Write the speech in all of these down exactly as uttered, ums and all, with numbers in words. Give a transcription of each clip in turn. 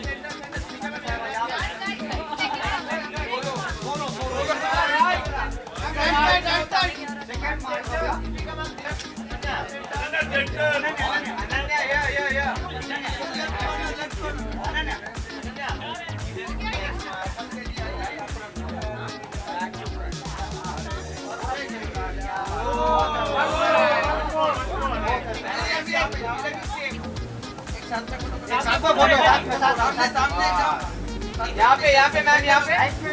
यहाँ पे यहाँ पे मैम यहाँ पे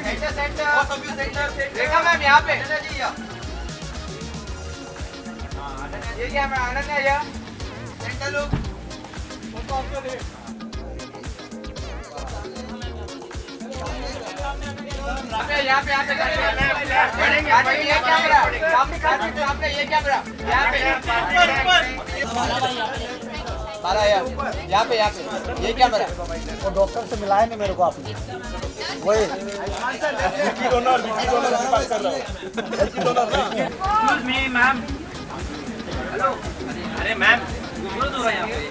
देखा मैम यहाँ पे ये क्या मैं अनन्या या सेंटर लोग यहाँ पे यहाँ पे ये कैमरा सामने ये कैमरा यहाँ पे बारह यार यहाँ पे यहाँ पे ये कैमरा वो डॉक्टर से मिलाया नहीं मेरे को आपने वही विकी डोनर विकी डोनर की बात कर रहा हूँ Vicky Donor excuse me ma'am hello अरे मैम दूर दूर है यहाँ पे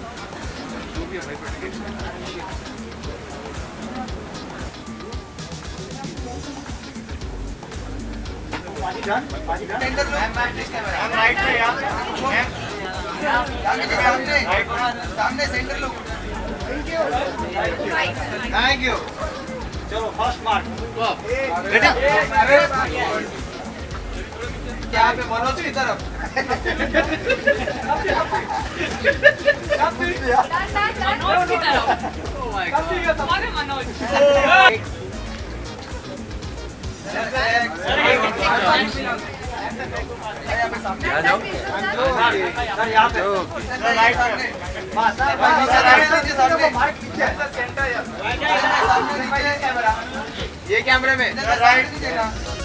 मैम राइट पे यहाँ सामने सामने सेंटर लोग थैंक यू चलो फर्स्ट मार्क बेटा क्या पे मनोज की तरफ मनोज की तरफ ओह माय गॉड अरे मनोज आ जाओ सर यहाँ पे सर राइट सामने बस सामने माइक नीचे सेंटर ये कैमरे में राइट